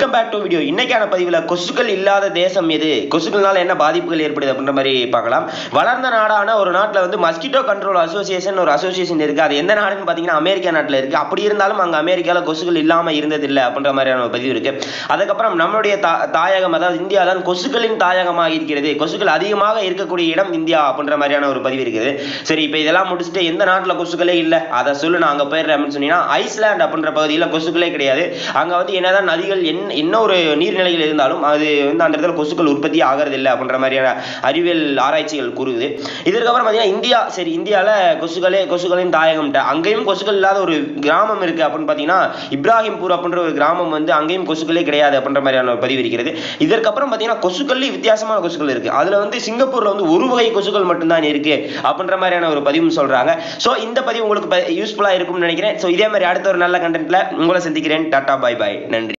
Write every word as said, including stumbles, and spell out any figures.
Welcome back to video. இன்னைக்கான பதிவில் கொசுக்கள் இல்லாத தேசம் எது, கொசுக்கள்னால என்ன பாதிப்புகள் ஏற்படுது அப்படின்ற மாதிரி பார்க்கலாம். வளர்ந்த நாடான ஒரு நாட்டில் வந்து மஸ்கிட்டோ கண்ட்ரோல் அசோசியேஷன் ஒரு அசோசியேஷன் இருக்கு. அது எந்த நாடுன்னு பார்த்தீங்கன்னா அமெரிக்கா நாட்டில் இருக்கு. அப்படி இருந்தாலும் அங்கே அமெரிக்காவில் கொசுக்கள் இல்லாமல் இருந்ததில்லை அப்படின்ற மாதிரியான ஒரு பதிவு இருக்கு. அதுக்கப்புறம் நம்மளுடைய தாயகம் அதாவது இந்தியா தான் கொசுக்களின் தாயகமாக இருக்கிறது. கொசுக்கள் அதிகமாக இருக்கக்கூடிய இடம் இந்தியா அப்படின்ற மாதிரியான ஒரு பதிவு இருக்குது. சரி, இப்போ இதெல்லாம் முடிச்சுட்டு எந்த நாட்டில் கொசுக்களே இல்லை அதை சொல்லு நான் அங்கே போயிடுறேன் அப்படின்னு சொன்னீங்கன்னா ஐஸ்லாண்ட் அப்படின்ற பகுதியில் கொசுக்களே கிடையாது. அங்கே வந்து என்னதான் நதிகள் என்ன இன்னொரு நீர்நிலைகள் இருந்தாலும் அது வந்து அந்த இடத்துல கொசுக்கள் உற்பத்தி ஆகிறது இல்லை அப்படின்ற மாதிரியான அறிவியல் ஆராய்ச்சிகள் கூறுது. இதற்கப்புறம் பார்த்தீங்கன்னா இந்தியா, சரி இந்தியாவில் கொசுக்களே கொசுக்களின் தாயகம், அங்கேயும் கொசுக்கள் இல்லாத ஒரு கிராமம் இருக்கு அப்படின்னு பார்த்தீங்கன்னா இப்ராஹிம்பூர் அப்படின்ற ஒரு கிராமம் வந்து அங்கேயும் கொசுக்களே கிடையாது அப்படின்ற மாதிரியான ஒரு பதிவு இருக்கிறது. இதற்கப்புறம் பார்த்தீங்கன்னா கொசுக்கள்லேயும் வித்தியாசமான கொசுக்கள் இருக்கு. அதில் வந்து சிங்கப்பூர்ல வந்து ஒரு வகை கொசுக்கள் மட்டும்தான் இருக்கு அப்படின்ற மாதிரியான ஒரு பதிவும் சொல்றாங்க. ஸோ இந்த பதிவு உங்களுக்கு யூஸ்ஃபுல்லாக இருக்கும்னு நினைக்கிறேன். ஸோ இதே மாதிரி அடுத்த ஒரு நல்ல கண்டென்ட்ல உங்களை சந்திக்கிறேன். டாடா, பாய் பாய், நன்றி.